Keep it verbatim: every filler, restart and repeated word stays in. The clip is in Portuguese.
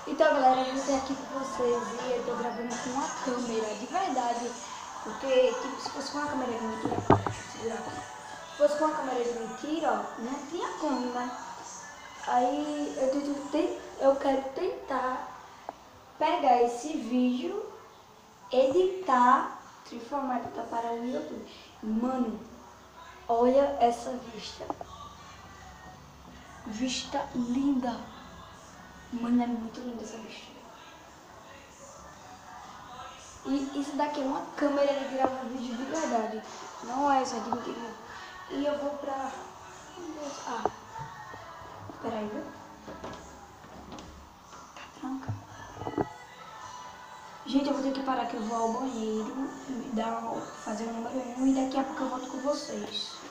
Então, galera, eu vou ter aqui com vocês e eu tô gravando com uma câmera de verdade. Porque, tipo, se fosse com uma câmera de mentira, deixa eu segurar aqui. Se fosse com uma câmera de mentira, ó, não tinha como, né? Aí eu, tento, eu quero tentar pegar esse vídeo, editar, transformar para o YouTube. Mano, olha essa vista. Vista linda. Mano, é muito linda essa vista. E isso daqui é uma câmera de gravar vídeo de verdade. Não é essa de mentira. E eu vou pra... Ah, peraí, viu? Tá tranca. Gente, eu vou ter que parar que eu vou ao banheiro, dar, fazer o número um e daqui a pouco eu volto com vocês.